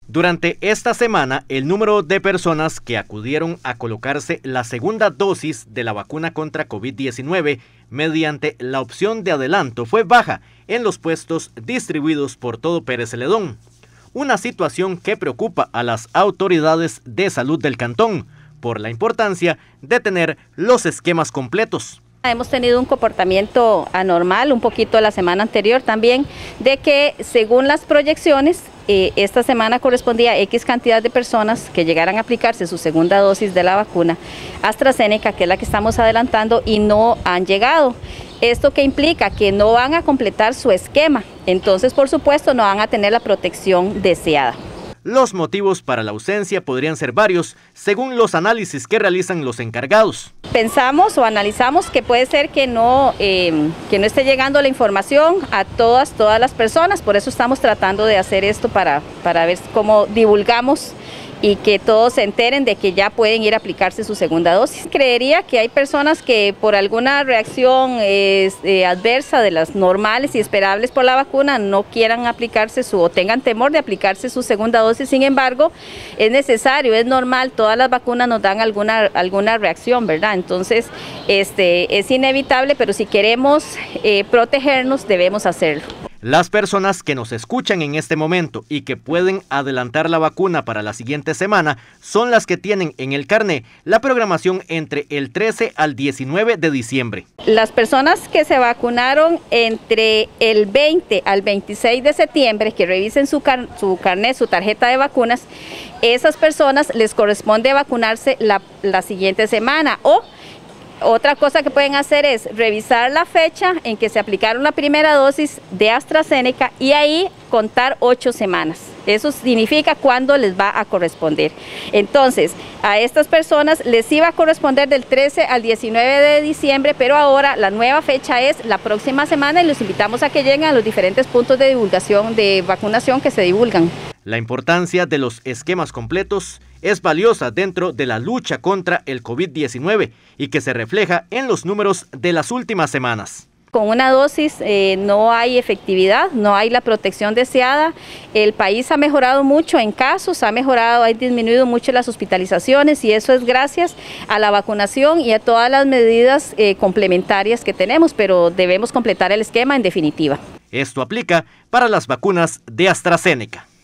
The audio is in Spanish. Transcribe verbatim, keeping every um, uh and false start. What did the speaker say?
Durante esta semana, el número de personas que acudieron a colocarse la segunda dosis de la vacuna contra COVID diecinueve mediante la opción de adelanto fue baja en los puestos distribuidos por todo Pérez Celedón. Una situación que preocupa a las autoridades de salud del cantón por la importancia de tener los esquemas completos. Hemos tenido un comportamiento anormal, un poquito la semana anterior también, de que según las proyecciones, eh, esta semana correspondía a X cantidad de personas que llegaran a aplicarse su segunda dosis de la vacuna AstraZeneca, que es la que estamos adelantando, y no han llegado. ¿Esto qué implica? Que no van a completar su esquema, entonces por supuesto no van a tener la protección deseada. Los motivos para la ausencia podrían ser varios, según los análisis que realizan los encargados. Pensamos o analizamos que puede ser que no, eh, que no esté llegando la información a todas, todas las personas, por eso estamos tratando de hacer esto para, para ver cómo divulgamos y que todos se enteren de que ya pueden ir a aplicarse su segunda dosis. Creería que hay personas que por alguna reacción eh, eh, adversa de las normales y esperables por la vacuna no quieran aplicarse su o tengan temor de aplicarse su segunda dosis. Sin embargo, es necesario, es normal, todas las vacunas nos dan alguna, alguna reacción, ¿verdad? Entonces, este, es inevitable, pero si queremos eh, protegernos, debemos hacerlo. Las personas que nos escuchan en este momento y que pueden adelantar la vacuna para la siguiente semana son las que tienen en el carné la programación entre el trece al diecinueve de diciembre. Las personas que se vacunaron entre el veinte al veintiséis de septiembre, que revisen su, car su carné, su tarjeta de vacunas, esas personas les corresponde vacunarse la, la siguiente semana. O otra cosa que pueden hacer es revisar la fecha en que se aplicaron la primera dosis de AstraZeneca y ahí contar ocho semanas. Eso significa cuándo les va a corresponder. Entonces, a estas personas les iba a corresponder del trece al diecinueve de diciembre, pero ahora la nueva fecha es la próxima semana y los invitamos a que lleguen a los diferentes puntos de divulgación de vacunación que se divulgan. La importancia de los esquemas completos es valiosa dentro de la lucha contra el COVID diecinueve y que se refleja en los números de las últimas semanas. Con una dosis eh, no hay efectividad, no hay la protección deseada. El país ha mejorado mucho en casos, ha mejorado, ha disminuido mucho las hospitalizaciones y eso es gracias a la vacunación y a todas las medidas eh, complementarias que tenemos, pero debemos completar el esquema en definitiva. Esto aplica para las vacunas de AstraZeneca.